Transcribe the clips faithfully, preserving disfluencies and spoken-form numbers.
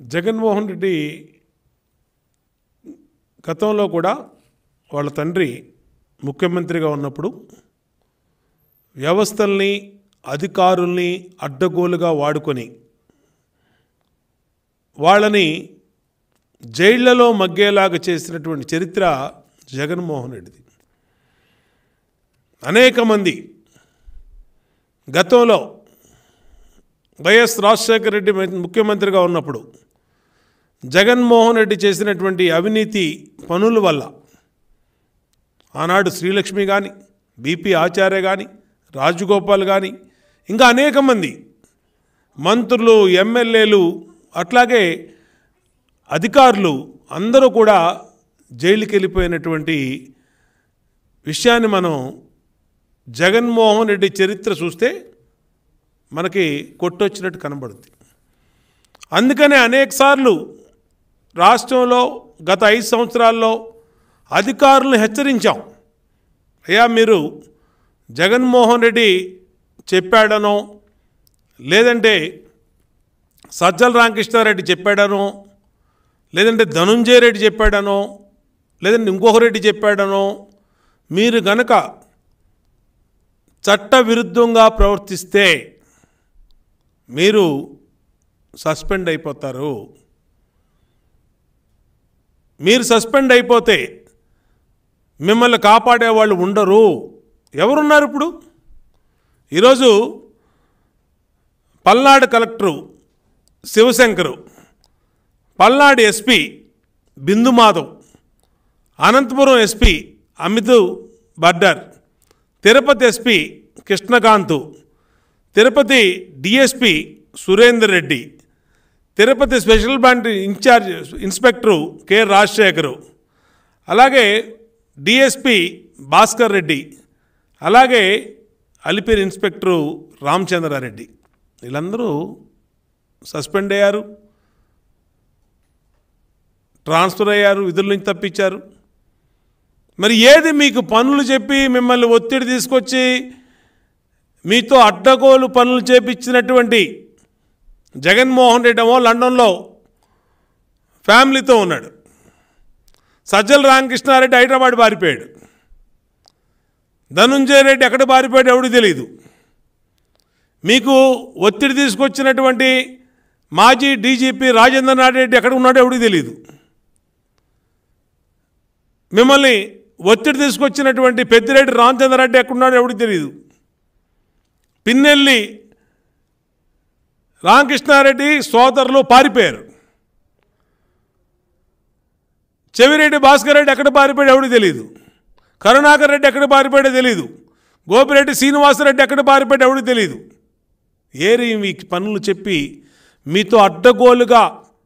జగన్మోహన్ రెడ్డి గతంలో కూడా వాళ్ళ తండ్రి ముఖ్యమంత్రిగా ఉన్నప్పుడు వ్యవస్థల్ని అధికారుల్ని అడ్డగోలుగా వాడుకొని వాళ్ళని జైళ్లలో మగ్గేలాగా చేసినటువంటి చరిత్ర జగన్మోహన్ రెడ్డిది. అనేక మంది గతంలో వైఎస్ రాజశేఖర రెడ్డి ముఖ్యమంత్రిగా ఉన్నప్పుడు జగన్మోహన్ రెడ్డి చేసినటువంటి అవినీతి పనుల వల్ల ఆనాడు శ్రీలక్ష్మి కానీ, బీపీ ఆచార్య కానీ, రాజగోపాల్ కానీ, ఇంకా అనేక మంది మంత్రులు, ఎమ్మెల్యేలు, అట్లాగే అధికారులు అందరూ కూడా జైలుకి వెళ్ళిపోయినటువంటి విషయాన్ని మనం జగన్మోహన్ రెడ్డి చరిత్ర చూస్తే మనకి కొట్టొచ్చినట్టు కనబడుతుంది. అందుకనే అనేకసార్లు రాష్ట్రంలో గత ఐదు సంవత్సరాల్లో అధికారులను హెచ్చరించాం. అయ్యా, మీరు జగన్మోహన్ రెడ్డి చెప్పాడనో, లేదంటే సజ్జల రామకృష్ణారెడ్డి చెప్పాడనో, లేదంటే ధనుంజయ రెడ్డి చెప్పాడనో, లేదంటే ఇంకొక రెడ్డి చెప్పాడనో మీరు గనక చట్ట విరుద్ధంగా ప్రవర్తిస్తే మీరు సస్పెండ్ అయిపోతారు. మీరు సస్పెండ్ అయిపోతే మిమ్మల్ని కాపాడే వాళ్ళు ఉండరు. ఎవరున్నారు ఇప్పుడు? ఈరోజు Palnadu collector Sivasankar, Palnadu SP Bindu Madhav, Anantapur SP Amit Bardar, Tirupati SP Krishnakanth, Tirupati DSP Surender Reddy, Tirupati special branch incharge inspector K Rajasekhar, అలాగే డిఎస్పీ భాస్కర్ రెడ్డి, అలాగే అలిపిరి ఇన్స్పెక్టరు రామచంద్రారెడ్డి, వీళ్ళందరూ సస్పెండ్ అయ్యారు, ట్రాన్స్ఫర్ అయ్యారు, విధుల నుంచి తప్పించారు. మరి ఏది మీకు పనులు చెప్పి మిమ్మల్ని ఒత్తిడి తీసుకొచ్చి మీతో అడ్డగోలు పనులు చేపించినటువంటి జగన్మోహన్ రెడ్డి ఏమో లండన్లో ఫ్యామిలీతో ఉన్నాడు. సజ్జల రామకృష్ణారెడ్డి హైదరాబాద్ పారిపోయాడు. ధనుంజయ రెడ్డి ఎక్కడ పారిపోయాడు ఎవడికి తెలియదు. మీకు ఒత్తిడి తీసుకొచ్చినటువంటి మాజీ డీజీపీ రాజేంద్రనాథ్ రెడ్డి ఎక్కడ ఉన్నాడో ఎవడికి తెలియదు. మిమ్మల్ని ఒత్తిడి తీసుకొచ్చినటువంటి పెద్దిరెడ్డి రామచంద్రారెడ్డి ఎక్కడున్నాడో ఎవడికి తెలియదు. పిన్నెల్లి రామకృష్ణారెడ్డి సోదరులు పారిపోయారు. చెవిరెడ్డి భాస్కర్ రెడ్డి ఎక్కడ పారిపోయాడు ఎవడికి తెలియదు. కరుణాకర్ రెడ్డి ఎక్కడ పారిపోయాడో తెలియదు. గోపిరెడ్డి శ్రీనివాసరెడ్డి ఎక్కడ పారిపోయాడో ఎవడికి తెలియదు. ఏరి మీ పనులు చెప్పి మీతో అడ్డగోలుగా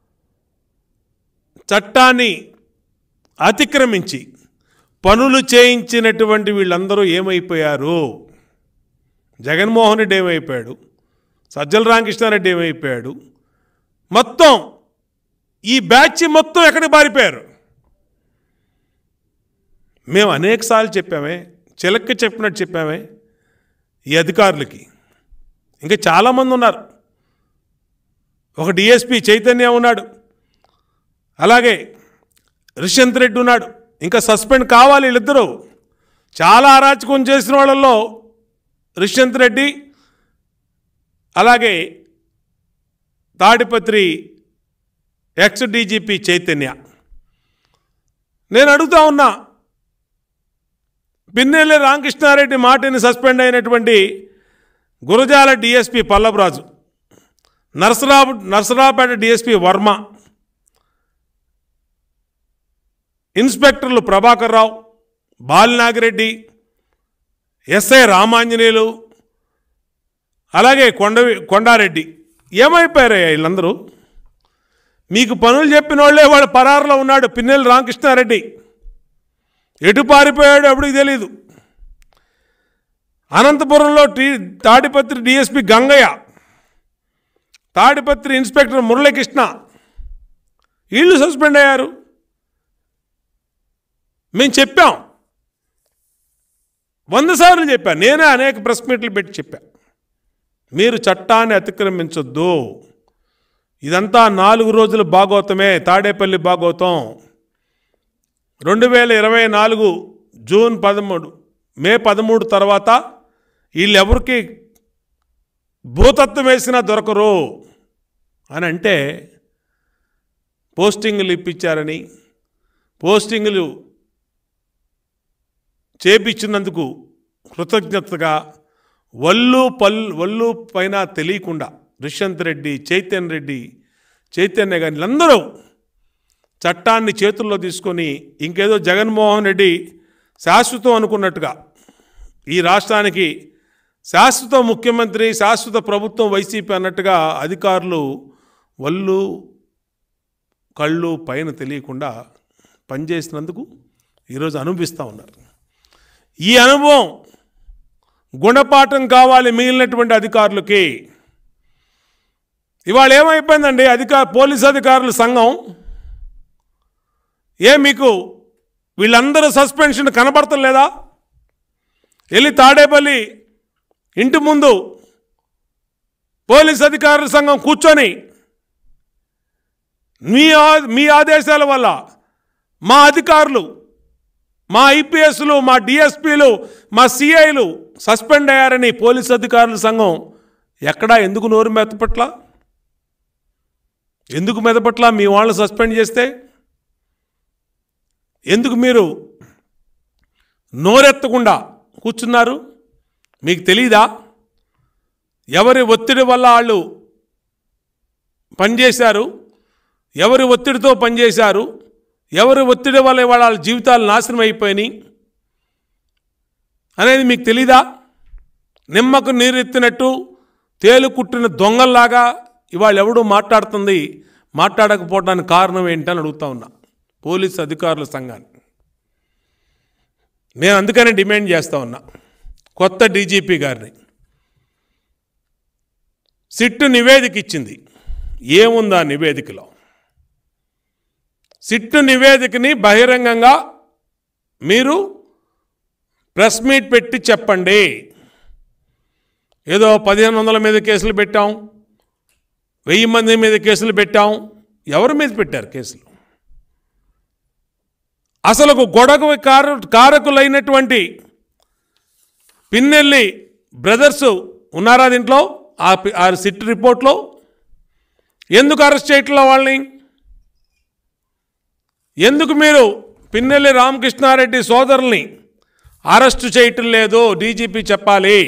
చట్టాన్ని అతిక్రమించి పనులు చేయించినటువంటి వీళ్ళందరూ ఏమైపోయారు? జగన్మోహన్ రెడ్డి ఏమైపోయాడు? సజ్జల రామకృష్ణారెడ్డి ఏమైపోయాడు? మొత్తం ఈ బ్యాచ్ మొత్తం ఎక్కడికి పారిపోయారు? మేము అనేకసార్లు చెప్పామే, చిలక్కి చెప్పినట్టు చెప్పామే ఈ అధికారులకి. ఇంకా చాలామంది ఉన్నారు. ఒక డిఎస్పీ చైతన్య ఉన్నాడు, అలాగే రిషంత్ రెడ్డి ఉన్నాడు. ఇంకా సస్పెండ్ కావాలి వీళ్ళిద్దరూ. చాలా అరాచకం చేసిన వాళ్ళల్లో రిషంత్ రెడ్డి, అలాగే తాడిపత్రి ఎక్స్ డీజీపీ చైతన్య. నేను అడుగుతా ఉన్నా, పిన్నెల్లి రామకృష్ణారెడ్డి మాటని సస్పెండ్ అయినటువంటి గురజాల డిఎస్పీ పల్లవరాజు, నరసరావు నరసరావుపేట డిఎస్పీ వర్మ, ఇన్స్పెక్టర్లు ప్రభాకర్ రావు, బాలినాగిరెడ్డి, ఎస్ఐ రామాంజనేయులు, అలాగే కొండ కొండారెడ్డి ఏమైపోయారయ్యా వీళ్ళందరూ? మీకు పనులు చెప్పిన వాళ్ళే వాడు పరారులో ఉన్నాడు. పిన్నెల్లి రామకృష్ణారెడ్డి ఎటు పారిపోయాడు ఎవడికి తెలీదు. అనంతపురంలో టీ తాడిపత్రి డిఎస్పీ గంగయ్య, తాడిపత్రి ఇన్స్పెక్టర్ మురళీకృష్ణ వీళ్ళు సస్పెండ్ అయ్యారు. మేము చెప్పాం, వంద సార్లు చెప్పాను. నేనే అనేక ప్రెస్ మీట్లు పెట్టి చెప్పా, మీరు చట్టాన్ని అతిక్రమించొద్దు, ఇదంతా నాలుగు రోజుల భాగవతమే, తాడేపల్లి భాగవతం. రెండు వేల ఇరవై నాలుగు జూన్ పదమూడు మే పదమూడు తర్వాత వీళ్ళెవరికి భూతత్వం వేసినా దొరకరు అని అంటే పోస్టింగులు ఇప్పించారని, పోస్టింగులు చేపించినందుకు కృతజ్ఞతగా వల్లు పల్ వల్లు పైన తెలియకుండా దుష్యంత్ రెడ్డి, చైతన్య రెడ్డి, చైతన్య గారి అందరూ చట్టాన్ని చేతుల్లో తీసుకొని ఇంకేదో జగన్మోహన్ రెడ్డి శాశ్వతం అనుకున్నట్టుగా ఈ రాష్ట్రానికి శాశ్వత ముఖ్యమంత్రి, శాశ్వత ప్రభుత్వం వైసీపీ అన్నట్టుగా అధికారులు వల్లు కళ్ళు పైన తెలియకుండా పనిచేసినందుకు ఈరోజు అనుభవిస్తూ ఉన్నారు. ఈ అనుభవం గుణపాఠం కావాలి మిగిలినటువంటి అధికారులకి. ఇవాళ ఏమైపోయిందండి, అధికార పోలీస్ అధికారుల సంఘం ఏ మీకు వీళ్ళందరూ సస్పెన్షన్ కనబడటం లేదా? వెళ్ళి తాడేపల్లి ఇంటి ముందు పోలీస్ అధికారుల సంఘం కూర్చొని మీ మీ ఆదేశాల వల్ల మా అధికారులు, మా ఐపీఎస్లు, మా డిఎస్పీలు, మా సిఐలు సస్పెండ్ అయ్యారని పోలీస్ అధికారుల సంఘం ఎక్కడా ఎందుకు నోరు మెదపట్ల? ఎందుకు మెదపట్ల? మీ వాళ్ళు సస్పెండ్ చేస్తే ఎందుకు మీరు నోరెత్తకుండా కూర్చున్నారు? మీకు తెలీదా ఎవరి ఒత్తిడి వల్ల వాళ్ళు పనిచేశారు, ఎవరి ఒత్తిడితో పనిచేశారు, ఎవరి ఒత్తిడి వల్ల వాళ్ళ జీవితాలు నాశనం అయిపోయినాయి అనేది మీకు తెలీదా? నిమ్మకు నీరెత్తినట్టు తేలు కుట్టిన దొంగల్లాగా ఇవాళ ఎవడూ మాట్లాడుతుంది. మాట్లాడకపోవడానికి కారణం ఏంటని అడుగుతా ఉన్నా పోలీసు అధికారుల సంఘాన్ని. నేను అందుకనే డిమాండ్ చేస్తూ ఉన్నా కొత్త డీజీపీ గారిని. సిట్టు నివేదిక ఇచ్చింది, ఏముందా నివేదికలో? సిట్టు నివేదికని బహిరంగంగా మీరు ప్రెస్ మీట్ పెట్టి చెప్పండి. ఏదో పదిహేను వందల మీద కేసులు పెట్టాం, వెయ్యి మంది మీద కేసులు పెట్టాం. ఎవరి మీద పెట్టారు కేసులు? అసలు గొడవ కార కారకులైనటువంటి పిన్నెల్లి బ్రదర్స్ ఉన్నారా దీంట్లో? ఆ సిట్ రిపోర్ట్లో ఎందుకు అరెస్ట్ చేయట్లా వాళ్ళని? ఎందుకు మీరు పిన్నెల్లి రామకృష్ణారెడ్డి సోదరుల్ని అరెస్టు చేయటం లేదు? డీజీపీ చెప్పాలి.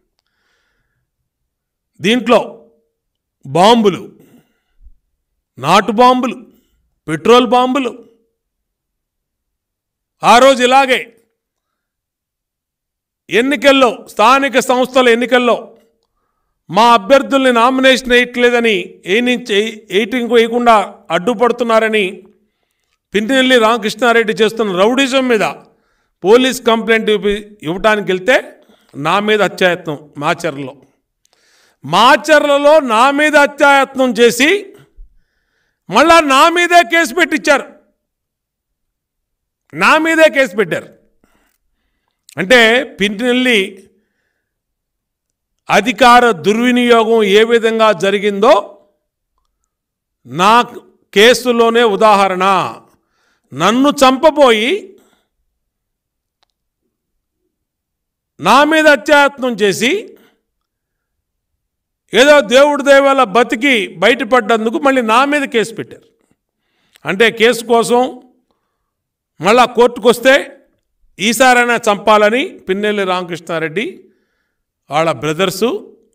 దీంట్లో బాంబులు, నాటు బాంబులు, పెట్రోల్ బాంబులు. ఆ రోజు ఇలాగే ఎన్నికల్లో, స్థానిక సంస్థల ఎన్నికల్లో మా అభ్యర్థుల్ని నామినేషన్ వేయట్లేదని ఎయిటింగ్ వేయకుండా అడ్డుపడుతున్నారని పిన్నెల్లి రామకృష్ణారెడ్డి చేస్తున్న రౌడిజం మీద పోలీస్ కంప్లైంట్ ఇవ్వడానికి వెళ్తే నా మీద హత్యాయత్నం మాచర్లలో మాచర్లలో నా మీద హత్యాయత్నం చేసి మళ్ళా నా మీదే కేసు పెట్టించారు. నా మీదే కేసు పెట్టారు. అంటే పిన్నెల్లి అధికార దుర్వినియోగం ఏ విధంగా జరిగిందో నా కేసులోనే ఉదాహరణ. నన్ను చంపబోయి నా మీద హత్యాయత్నం చేసి ఏదో దేవుడి దయ వల్ల బతికి బయటపడ్డందుకు మళ్ళీ నా మీద కేసు పెట్టారు. అంటే కేసు కోసం మళ్ళా కోర్టుకు వస్తే ఈసారైనా చంపాలని పిన్నెల్లి రామకృష్ణారెడ్డి వాళ్ళ బ్రదర్సు,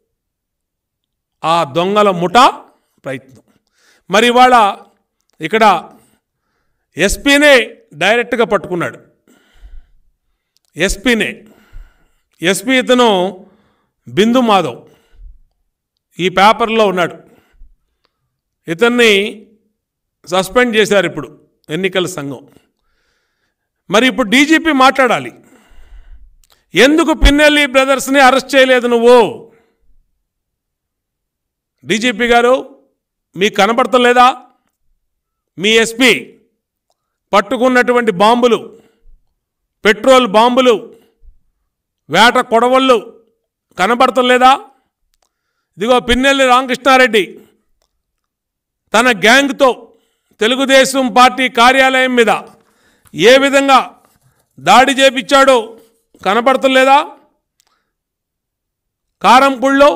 ఆ దొంగల ముఠా ప్రయత్నం. మరి ఇవాళ ఇక్కడ ఎస్పీనే డైరెక్ట్గా పట్టుకున్నాడు. ఎస్పీనే ఎస్పీ ఇతను బిందు మాధవ్ ఈ పేపర్లో ఉన్నాడు. ఇతన్ని సస్పెండ్ చేశారు ఇప్పుడు ఎన్నికల సంఘం. మరి ఇప్పుడు డీజీపీ మాట్లాడాలి. ఎందుకు పిన్నెల్లి బ్రదర్స్ని అరెస్ట్ చేయలేదు నువ్వు? డీజీపీ గారు మీకు కనబడతలేదా? మీ ఎస్పీ పట్టుకున్నటువంటి బాంబులు, పెట్రోల్ బాంబులు, వేట కొడవళ్ళు కనబడతలేదా? ఇదిగో పిన్నెల్లి రామకృష్ణారెడ్డి తన గ్యాంగ్తో తెలుగుదేశం పార్టీ కార్యాలయం మీద ఏ విధంగా దాడి చేపించాడో కనపడతలేదా? కారంపూడిలో,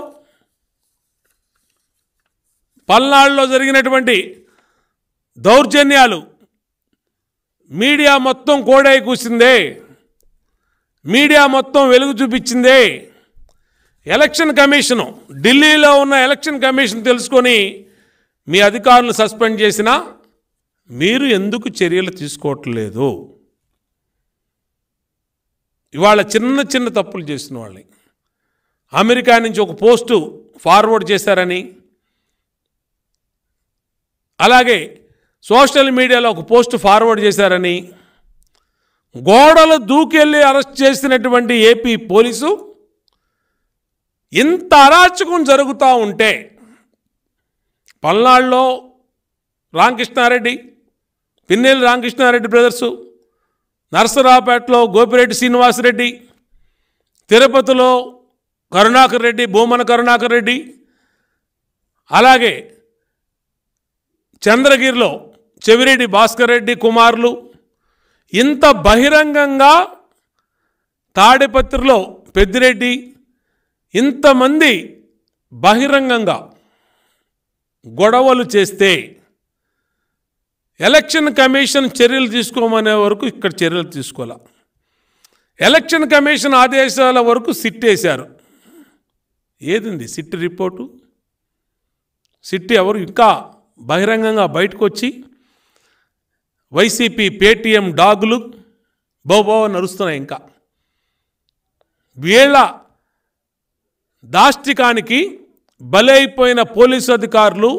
పల్నాడులో జరిగినటువంటి దౌర్జన్యాలు మీడియా మొత్తం కోడై కూసిందే, మీడియా మొత్తం వెలుగు చూపించిందే. ఎలక్షన్ కమిషను, ఢిల్లీలో ఉన్న ఎలక్షన్ కమిషన్ తెలుసుకొని మీ అధికారులు సస్పెండ్ చేసినా మీరు ఎందుకు చర్యలు తీసుకోవట్లేదు? ఇవాళ చిన్న చిన్న తప్పులు చేసిన వాళ్ళని అమెరికా నుంచి ఒక పోస్టు ఫార్వర్డ్ చేశారని, అలాగే సోషల్ మీడియాలో ఒక పోస్ట్ ఫార్వర్డ్ చేశారని, గోడలు దూకెళ్ళి అరెస్ట్ చేసినటువంటి ఏపీ పోలీసు ఇంత అరాచకం జరుగుతూ ఉంటే, పల్నాడులో రామకృష్ణారెడ్డి, పిన్నెల్లి రామకృష్ణారెడ్డి బ్రదర్సు, నరసరావుపేటలో గోపిరెడ్డి శ్రీనివాసరెడ్డి, తిరుపతిలో కరుణాకర్ రెడ్డి, భూమన కరుణాకర్ రెడ్డి, అలాగే చంద్రగిరిలో చెవిరెడ్డి భాస్కర్ రెడ్డి కుమారులు, ఇంత బహిరంగంగా తాడిపత్రిలో పెద్దిరెడ్డి, ఇంతమంది బహిరంగంగా గొడవలు చేస్తే ఎలక్షన్ కమిషన్ చర్యలు తీసుకోమనే వరకు ఇక్కడ చర్యలు తీసుకోలే. ఎలక్షన్ కమిషన్ ఆదేశాల వరకు సిట్ వేశారు. ఏదింది సిట్ రిపోర్టు? సిట్ ఎవరు ఇంకా బహిరంగంగా బయటకు వచ్చి వైసీపీ పేటీఎం డాగులు బోబో నరుస్తున్నాయి. ఇంకా వీళ్ళ దాష్టికానికి బలైపోయిన పోలీసు అధికారులు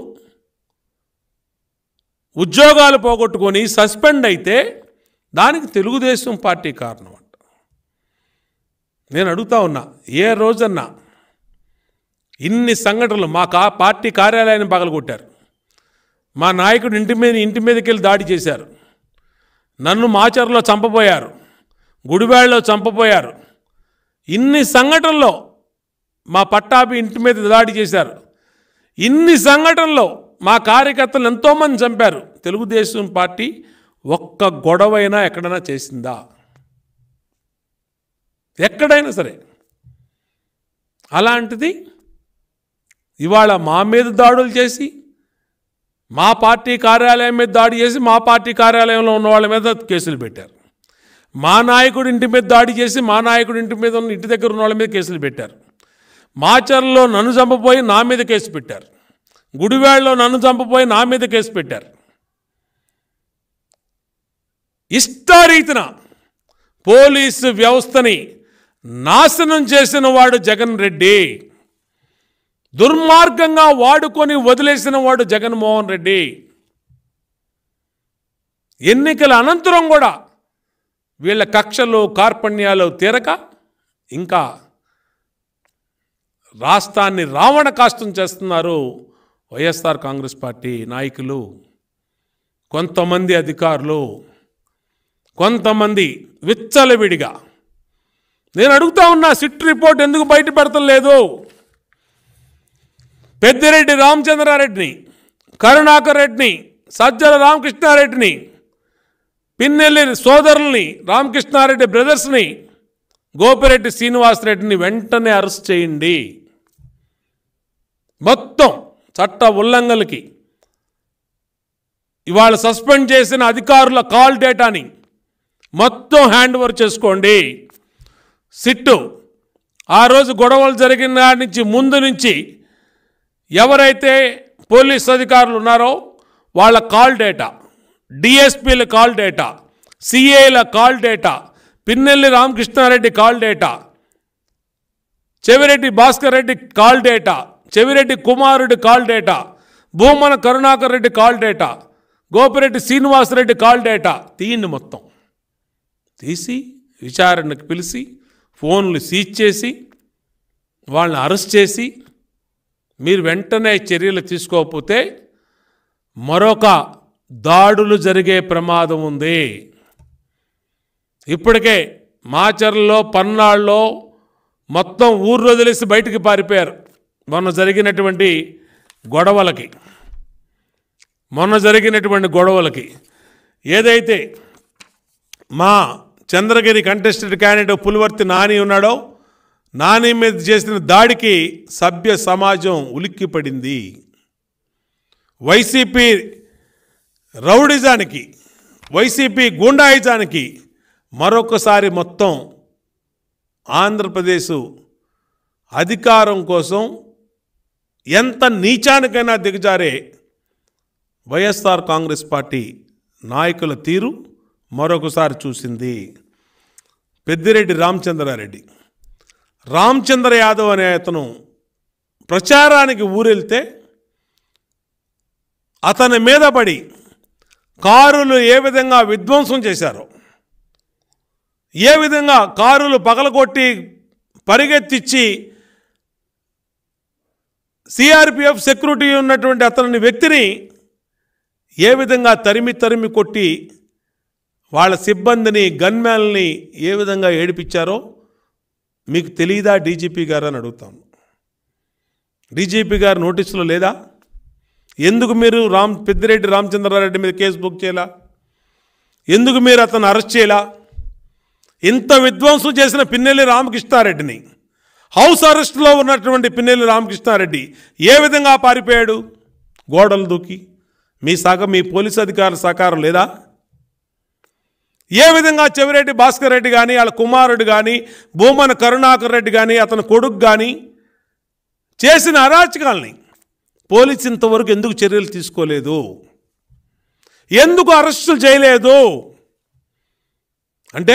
ఉద్యోగాలు పోగొట్టుకొని సస్పెండ్ అయితే దానికి తెలుగుదేశం పార్టీ కారణం అంట. నేను అడుగుతా ఉన్నా, ఏ రోజన్నా ఇన్ని సంఘటనలు మా కా పార్టీ కార్యాలయాన్ని పగలగొట్టారు, మా నాయకుడు ఇంటి మీద ఇంటి మీదకి వెళ్ళి దాడి చేశారు, నన్ను మాచర్లో చంపబోయారు, గుడివాడలో చంపబోయారు, ఇన్ని సంఘటనల్లో మా పట్టాభి ఇంటి మీద దాడి చేశారు, ఇన్ని సంఘటనల్లో మా కార్యకర్తలు ఎంతోమంది చంపారు. తెలుగుదేశం పార్టీ ఒక్క గొడవైనా ఎక్కడైనా చేసిందా? ఎక్కడైనా సరే. అలాంటిది ఇవాళ మా మీద దాడులు చేసి, మా పార్టీ కార్యాలయం మీద దాడి చేసి, మా పార్టీ కార్యాలయంలో ఉన్న వాళ్ళ మీద కేసులు పెట్టారు. మా నాయకుడి ఇంటి మీద దాడి చేసి, మా నాయకుడి ఇంటి మీద ఉన్న ఇంటి దగ్గర ఉన్న వాళ్ళ మీద కేసులు పెట్టారు. మాచర్లో నన్ను చంపపోయి నా మీద కేసు పెట్టారు, గుడివాడలో నన్ను చంపపోయి నా మీద కేసు పెట్టారు. ఇష్టారీతిన పోలీసు వ్యవస్థని నాశనం చేసిన వాడు జగన్ రెడ్డి, దుర్మార్గంగా వాడుకొని వదిలేసిన వాడు జగన్మోహన్ రెడ్డి. ఎన్నికల అనంతరం కూడా వీళ్ళ కక్షలు కార్పణ్యాలు తీరక ఇంకా రాష్ట్రాన్ని రావణ కాష్టం చేస్తున్నారు వైఎస్ఆర్ కాంగ్రెస్ పార్టీ నాయకులు, కొంతమంది అధికారులు, కొంతమంది విచ్చలవిడిగా. నేను అడుగుతా ఉన్నా, సిట్ రిపోర్ట్ ఎందుకు బయట పెడతలేదు? పెద్దిరెడ్డి రామచంద్రారెడ్డిని, కరుణాకర్ రెడ్డిని, సజ్జల రామకృష్ణారెడ్డిని, పిన్నెల్లి సోదరుల్ని, రామకృష్ణారెడ్డి బ్రదర్స్ని, గోపిరెడ్డి శ్రీనివాసరెడ్డిని వెంటనే అరెస్ట్ చేయండి. మొత్తం చట్ట ఉల్లంఘనలకి ఇవాళ సస్పెండ్ చేసిన అధికారుల కాల్ డేటాని మొత్తం హ్యాండ్ ఓవర్ చేసుకోండి. సిట్టు ఆ రోజు గొడవలు జరిగిన నాటి నుంచి ముందు నుంచి ఎవరైతే పోలీస్ అధికారులు ఉన్నారో వాళ్ళ కాల్ డేటా, డిఎస్పీల కాల్ డేటా, సిఐల call data, Pinnelli Ramakrishna Reddy call data, Chevireddy Bhaskar Reddy call data, Chevireddy కుమారుడి call data, Bhumana Karunakar Reddy call data, Gopireddy Srinivasa Reddy call data తీయండి. మొత్తం తీసి విచారణకు పిలిచి ఫోన్లు సీజ్ చేసి వాళ్ళని అరెస్ట్ చేసి మీరు వెంటనే చర్యలు తీసుకోకపోతే మరొక దాడులు జరిగే ప్రమాదం ఉంది. ఇప్పటికే మాచర్లలో, పన్నాళ్ళలో మొత్తం ఊరు వదిలేసి బయటికి పారిపోయారు మొన్న జరిగినటువంటి గొడవలకి. మొన్న జరిగినటువంటి గొడవలకి ఏదైతే మా చంద్రగిరి కంటెస్టెడ్ క్యాండిడేట్ పులివర్తి నాని ఉన్నాడో, నాని మీద చేసిన దాడికి సభ్య సమాజం ఉలిక్కిపడింది. వైసీపీ రౌడిజానికి, వైసీపీ గూండాయిజానికి మరొకసారి మొత్తం ఆంధ్రప్రదేశ్ అధికారం కోసం ఎంత నీచానికైనా దిగజారే వైఎస్ఆర్ కాంగ్రెస్ పార్టీ నాయకుల తీరు మరొకసారి చూసింది. పెద్దిరెడ్డి రామచంద్రారెడ్డి, రామచంద్ర యాదవ్ అనే అతను ప్రచారానికి ఊరెళ్తే అతని మీద పడి కారులు ఏ విధంగా విధ్వంసం చేశారో, ఏ విధంగా కారులు పగలగొట్టి పరిగెత్తిచ్చి సిఆర్పిఎఫ్ సెక్యూరిటీ ఉన్నటువంటి అతని వ్యక్తిని ఏ విధంగా తరిమి తరిమి కొట్టి వాళ్ళ సిబ్బందిని, గన్మ్యాన్ని ఏ విధంగా ఏడిపించారో మీకు తెలియదా డీజీపీ గారు అని అడుగుతాను. డీజీపీ గారు నోటీసులో లేదా? ఎందుకు మీరు రామ్ పెద్దిరెడ్డి రామచంద్రారెడ్డి మీద కేసు బుక్ చేయాలా? ఎందుకు మీరు అతను అరెస్ట్ చేయాలా? ఇంత విధ్వంసం చేసిన పిన్నెల్లి రామకృష్ణారెడ్డిని, హౌస్ అరెస్ట్లో ఉన్నటువంటి పిన్నెల్లి రామకృష్ణారెడ్డి ఏ విధంగా పారిపోయాడు? గోడలు దూకి. మీ సహ మీ పోలీసు అధికారుల సహకారం లేదా? ఏ విధంగా చెవిరెడ్డి భాస్కర్ రెడ్డి కానీ, వాళ్ళ కుమారుడు కానీ, భూమన కరుణాకర్ రెడ్డి కానీ, అతని కొడుకు కానీ చేసిన అరాచకాలని పోలీసు ఇంతవరకు ఎందుకు చర్యలు తీసుకోలేదు? ఎందుకు అరెస్టులు చేయలేదు? అంటే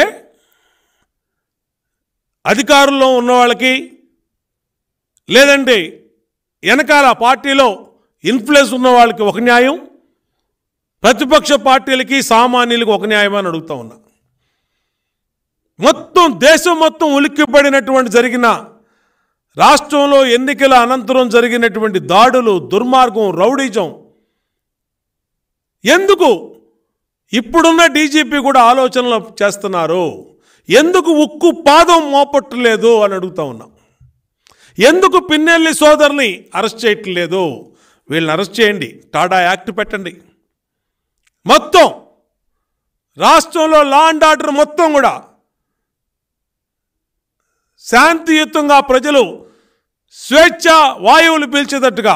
అధికారుల్లో ఉన్న వాళ్ళకి, లేదంటే వెనకాల పార్టీలో ఇన్ఫ్లుయెన్స్ ఉన్న వాళ్ళకి ఒక న్యాయం, ప్రతిపక్ష పార్టీలకి సామాన్యులకి ఒక న్యాయం అని అడుగుతా ఉన్నా. మొత్తం దేశం మొత్తం ఉలిక్కిపడినటువంటి జరిగిన రాష్ట్రంలో ఎన్నికల అనంతరం జరిగినటువంటి దాడులు, దుర్మార్గం, రౌడీజం ఎందుకు ఇప్పుడున్న డీజీపీ కూడా ఆలోచనలు చేస్తున్నారు? ఎందుకు ఉక్కు పాదం మోపట్టలేదు అని అడుగుతా ఉన్నాం. ఎందుకు పిన్నెల్లి సోదరుని అరెస్ట్ చేయట్లేదు? వీళ్ళని అరెస్ట్ చేయండి, టాడా యాక్ట్ పెట్టండి. మొత్తం రాష్ట్రంలో లా అండ్ ఆర్డర్ మొత్తం కూడా శాంతియుతంగా ప్రజలు స్వేచ్ఛ వాయువులు పీల్చేటట్టుగా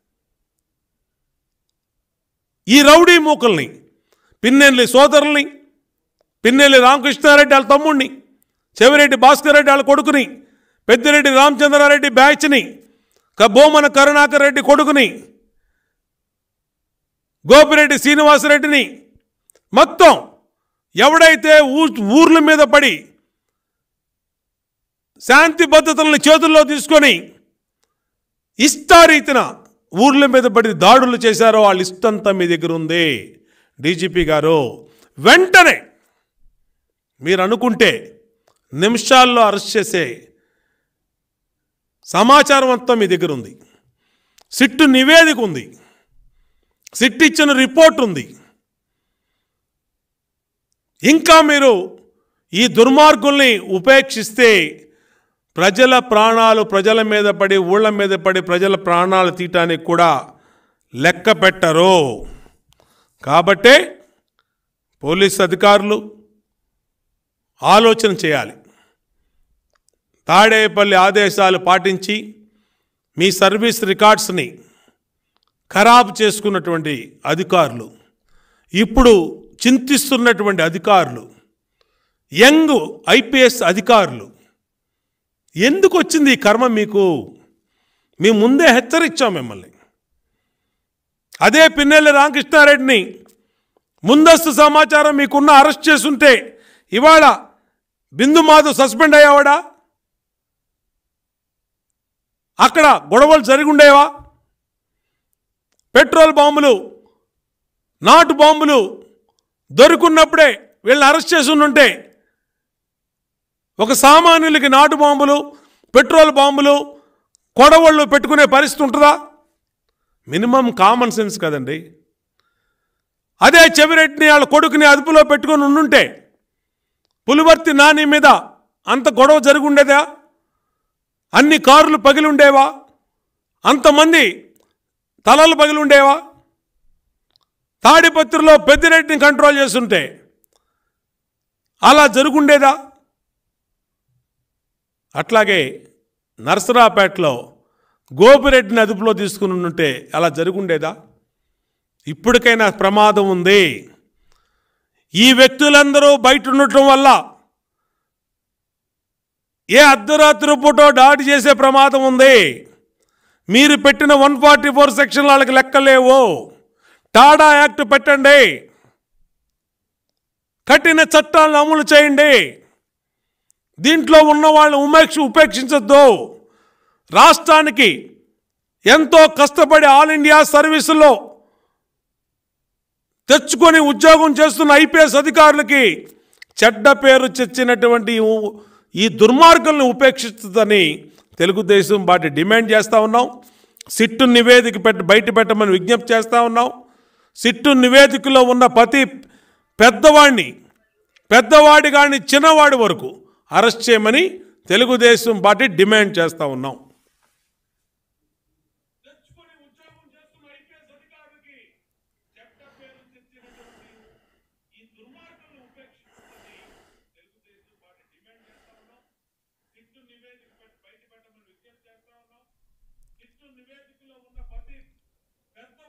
ఈ రౌడీ మూకల్ని, పిన్నెల్లి సోదరుల్ని, పిన్నెల్లి రామకృష్ణారెడ్డి వాళ్ళ తమ్ముడిని, చెవిరెడ్డి భాస్కర్ రెడ్డి వాళ్ళ కొడుకుని, పెద్దిరెడ్డి రామచంద్రారెడ్డి బ్యాచ్ని, భూమన కరుణాకర్ రెడ్డి కొడుకుని, గోపిరెడ్డి శ్రీనివాసరెడ్డిని, మొత్తం ఎవడైతే ఊ ఊర్ల మీద పడి శాంతి భద్రతలను చేతుల్లో తీసుకొని ఇష్టారీతిన ఊర్ల మీద పడి దాడులు చేశారో వాళ్ళ ఇష్టంతా మీ దగ్గర ఉంది. డీజీపీ గారు వెంటనే మీరు అనుకుంటే నిమిషాల్లో అరెస్ట్ చేసే సమాచారం అంతా మీ దగ్గర ఉంది. సిట్టు నివేదిక ఉంది, సిట్ ఇచ్చిన రిపోర్ట్ ఉంది. ఇంకా మీరు ఈ దుర్మార్గుల్ని ఉపేక్షిస్తే ప్రజల ప్రాణాలు ప్రజల మీద పడి, ఊళ్ళ మీద పడి ప్రజల ప్రాణాలు తీయటానికి కూడా లెక్క పెట్టరు. కాబట్టే పోలీసు అధికారులు ఆలోచన చేయాలి. తాడేపల్లి ఆదేశాలు పాటించి మీ సర్వీస్ రికార్డ్స్ని ఖరాబు చేసుకున్నటువంటి అధికారులు, ఇప్పుడు చింతిస్తున్నటువంటి అధికారులు, యంగ్ ఐపీఎస్ అధికారులు, ఎందుకు వచ్చింది ఈ కర్మ మీకు? మేము ముందే హెచ్చరించాం మిమ్మల్ని. అదే పిన్నెల్లి రామకృష్ణారెడ్డిని ముందస్తు సమాచారం మీకున్న అరెస్ట్ చేసుంటే ఇవాళ బిందు మాధవ్ సస్పెండ్ అయ్యేవాడా? అక్కడ గొడవలు జరిగి ఉండేవా? పెట్రోల్ బాంబులు, నాటు బాంబులు దొరుకున్నప్పుడే వీళ్ళని అరెస్ట్ చేసి ఉంటే ఒక సామాన్యులకి నాటు బాంబులు, పెట్రోల్ బాంబులు, కొడవళ్ళు పెట్టుకునే పరిస్థితి ఉంటుందా? మినిమం కామన్ సెన్స్ కదండి. అదే చెవిరెడ్డిని వాళ్ళ కొడుకుని అదుపులో పెట్టుకొని ఉండుంటే పులివర్తి నాని మీద అంత గొడవ జరిగి ఉండేదా? అన్ని కార్లు పగిలి ఉండేవా? అంతమంది తలలు పగిలి ఉండేవా? తాడిపత్రిలో పెద్దిరెడ్డిని కంట్రోల్ చేస్తుంటే అలా జరుగుండేదా? అట్లాగే నర్సరాపేటలో గోపిరెడ్డిని అదుపులో తీసుకుని ఉంటే అలా జరుగుండేదా? ఇప్పటికైనా ప్రమాదం ఉంది. ఈ వ్యక్తులందరూ బయట ఉండటం వల్ల ఏ అర్ధరాత్రి పూటో దాడి చేసే ప్రమాదం ఉంది. మీరు పెట్టిన వన్ ఫార్టీ ఫోర్ సెక్షన్ వాళ్ళకి లెక్కలేవు. టాడా యాక్ట్ పెట్టండి, కఠిన చట్టాలను అమలు చేయండి. దీంట్లో ఉన్న వాళ్ళని ఉపేక్ష ఉపేక్షించొద్దు. రాష్ట్రానికి ఎంతో కష్టపడి ఆల్ ఇండియా సర్వీసులో తెచ్చుకొని ఉద్యోగం చేస్తున్న ఐపీఎస్ అధికారులకి చెడ్డ పేరు తెచ్చినటువంటి ఈ దుర్మార్గులను ఉపేక్షిస్తుందని తెలుగుదేశం పార్టీ డిమాండ్ చేస్తూ ఉన్నాం. సిట్టు నివేదిక పెట్టి బయట పెట్టమని విజ్ఞప్తి చేస్తూ ఉన్నాం. సిట్టు నివేదికలో ఉన్న ప్రతి పెద్దవాడిని, పెద్దవాడి కానీ చిన్నవాడి వరకు అరెస్ట్ చేయమని తెలుగుదేశం పార్టీ డిమాండ్ చేస్తూ ఉన్నాం. నివేదికలో ఉన్న ప్రతి పెద్ద